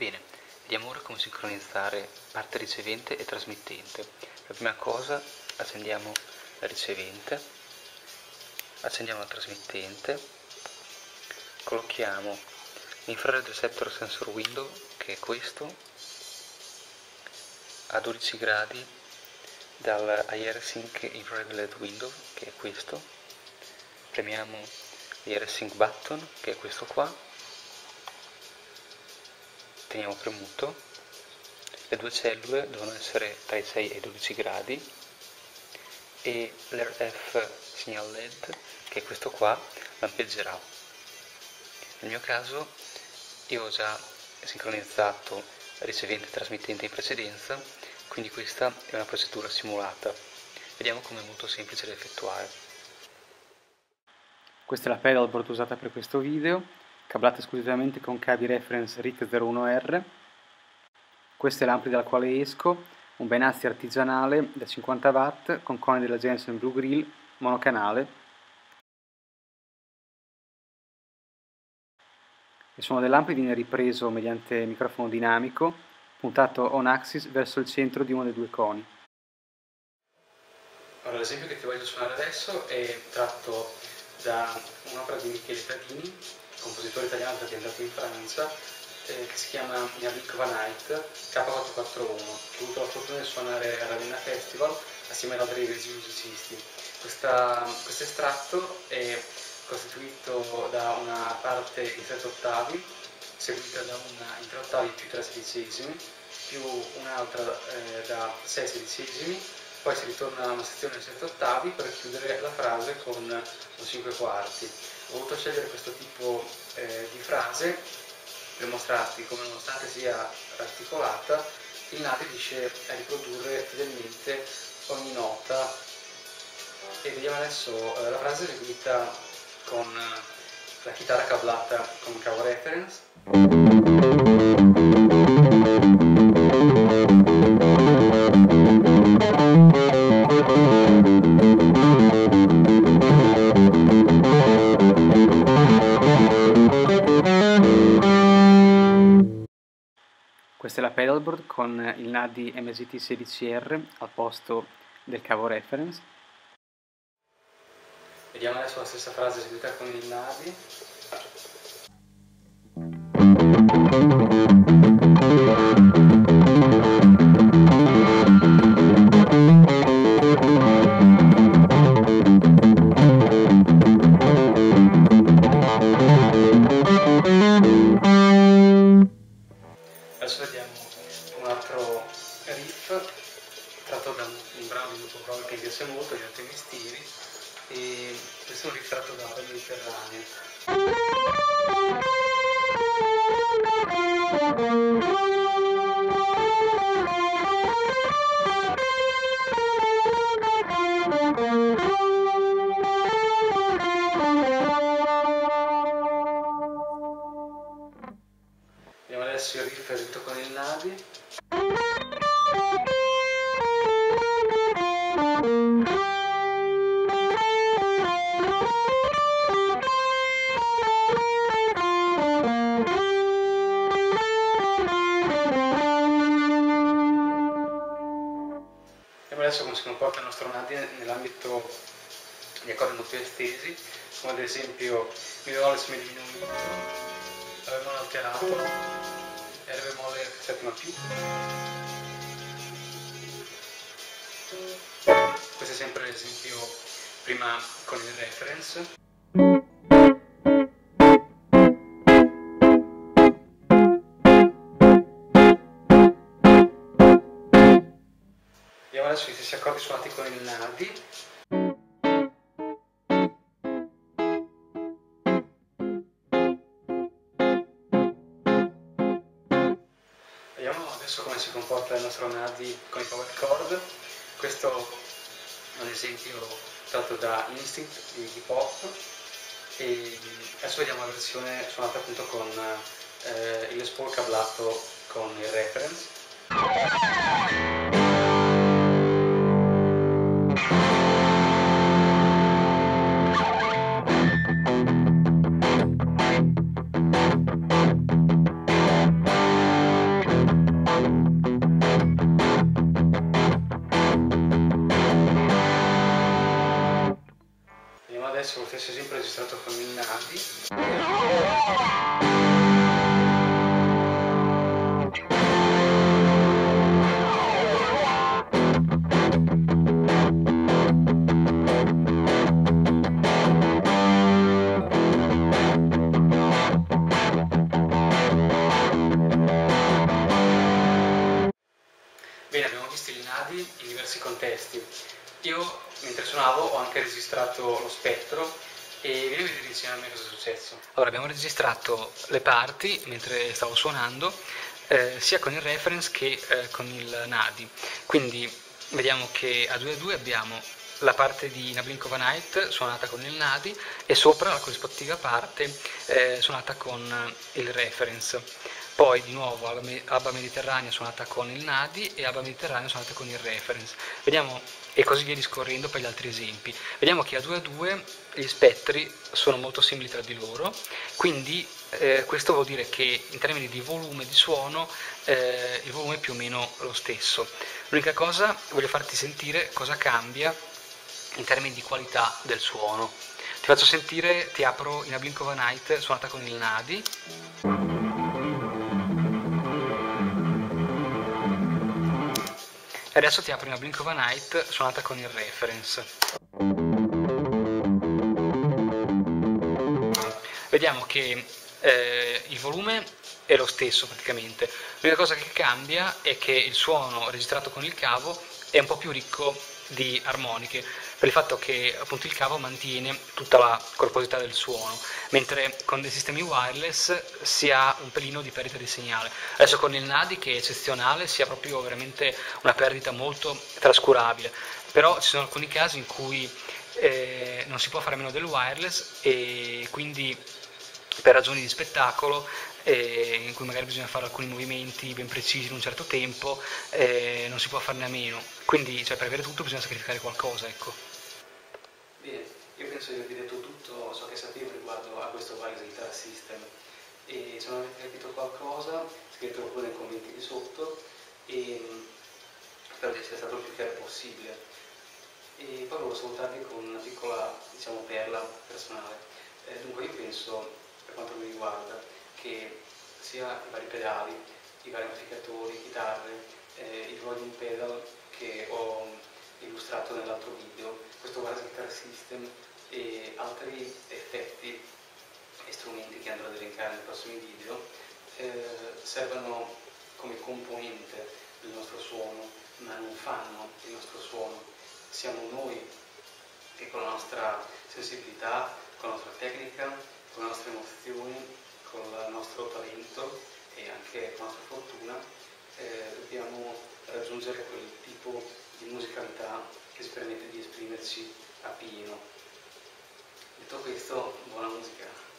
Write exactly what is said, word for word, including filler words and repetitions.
Bene, vediamo ora come sincronizzare parte ricevente e trasmittente. La prima cosa, accendiamo la ricevente, accendiamo la trasmittente, collochiamo l'infrared receptor sensor window, che è questo, a dodici gradi dal I R Sync infrared L E D window, che è questo. Premiamo l'I R Sync button, che è questo qua. Teniamo premuto, le due cellule devono essere tra i sei e i dodici gradi e l'R F signal L E D, che è questo qua, lampeggerà. Nel mio caso io ho già sincronizzato ricevente e trasmittente in precedenza, quindi questa è una procedura simulata. Vediamo come è molto semplice da effettuare. Questa è la pedalboard usata per questo video, cablata esclusivamente con cavi reference R I C zero uno R. Questo è l'ampli dal quale esco, un Benassi artigianale da cinquanta watt con cone della Jensen Blue Grill monocanale. Il suono dell'ampli viene ripreso mediante microfono dinamico, puntato on axis verso il centro di uno dei due coni. Allora, l'esempio che ti voglio suonare adesso è tratto da un'opera di Michele Tadini, compositore italiano che è andato in Francia, eh, che si chiama Merlik Van Eyck K quattrocentoquarantuno, che ho avuto la fortuna di suonare al Ravenna Festival assieme ad altri egregi musicisti. Questo estratto è costituito da una parte in sette ottavi, seguita da una in tre ottavi più tre sedicesimi, più un'altra eh, da sei sedicesimi, poi si ritorna a una sezione in sette ottavi per chiudere la frase con un cinque quarti. Ho voluto scegliere questo tipo eh, di frase per mostrarti come, nonostante sia articolata, il Nadi riesce a riprodurre fedelmente ogni nota. E vediamo adesso eh, la frase eseguita con eh, la chitarra cablata con cavo reference. Questa è la pedalboard con il Nadi M Z T sedici R al posto del cavo reference. Vediamo adesso la stessa frase eseguita con il Nadi. Adesso vediamo un altro riff tratto da un brano di Lupo Roll che mi piace molto, gli altri mestieri, e questo è un riff tratto da Opera Mediterranea. Vediamo adesso il riff eseguito con il Nadi. Vediamo adesso come si comporta il nostro Nadi nell'ambito di accordi molto estesi, come ad esempio Mi bemolle si mi diminuito, La bemolle alterato, Re bemolle settima più. Questo è sempre l'esempio prima con il reference. Vediamo adesso gli stessi accordi suonati con il Nadi. Vediamo adesso come si comporta il nostro Nadi con i power chord. Questo è un esempio tratto da Instinct di hip hop, e adesso vediamo la versione suonata appunto con eh, il Les Paul cablato con il reference. adesso lo stesso esempio registrato con il Nadi. Bene, abbiamo visto il Nadi in diversi contesti. Io, mentre suonavo, ho anche registrato lo spettro e vieni a vedere insieme a me cosa è successo. Allora, abbiamo registrato le parti mentre stavo suonando, eh, sia con il reference che eh, con il Nadi. Quindi vediamo che a due a due abbiamo la parte di In a Blink of an Eye suonata con il Nadi e sopra la corrispettiva parte eh, suonata con il reference. Poi di nuovo Alba Mediterranea suonata con il Nadi e Alba Mediterranea suonata con il reference. Vediamo, e così via discorrendo per gli altri esempi. Vediamo che a due a due gli spettri sono molto simili tra di loro, quindi eh, questo vuol dire che in termini di volume di suono eh, il volume è più o meno lo stesso. L'unica cosa, voglio farti sentire cosa cambia in termini di qualità del suono. Ti faccio sentire, ti apro In a Blink of an Eye suonata con il Nadi. E adesso ti apro In a Blink of an Eye suonata con il reference. Vediamo che eh, il volume è lo stesso praticamente. L'unica cosa che cambia è che il suono registrato con il cavo è un po' più ricco di armoniche, per il fatto che appunto il cavo mantiene tutta la corposità del suono, mentre con dei sistemi wireless si ha un pelino di perdita di segnale. Adesso con il Nadi, che è eccezionale, si ha proprio veramente una perdita molto trascurabile, però ci sono alcuni casi in cui eh, non si può fare a meno del wireless e quindi per ragioni di spettacolo, eh, in cui magari bisogna fare alcuni movimenti ben precisi in un certo tempo, eh, non si può farne a meno, quindi cioè, per avere tutto bisogna sacrificare qualcosa, ecco. Bene, io penso di aver detto tutto ciò che sapevo riguardo a questo wireless guitar system, e se non avete capito qualcosa scrivetelo pure nei commenti di sotto e spero che sia stato il più chiaro possibile. E poi volevo salutarvi con una piccola, diciamo, perla personale. Eh, dunque io penso, per quanto mi riguarda, che sia i vari pedali, i vari amplificatori, chitarre, eh, il volume pedal che ho illustrato nell'altro video, questo wireless guitar system e altri effetti e strumenti che andrò ad elencare nei prossimi video eh, servono come componente del nostro suono, ma non fanno il nostro suono. Siamo noi che con la nostra sensibilità, con la nostra tecnica, con le nostre emozioni, con il nostro talento e anche con la nostra fortuna eh, dobbiamo raggiungere quel tipo di musicalità che ci permette di esprimerci a pieno. Detto questo, buona musica!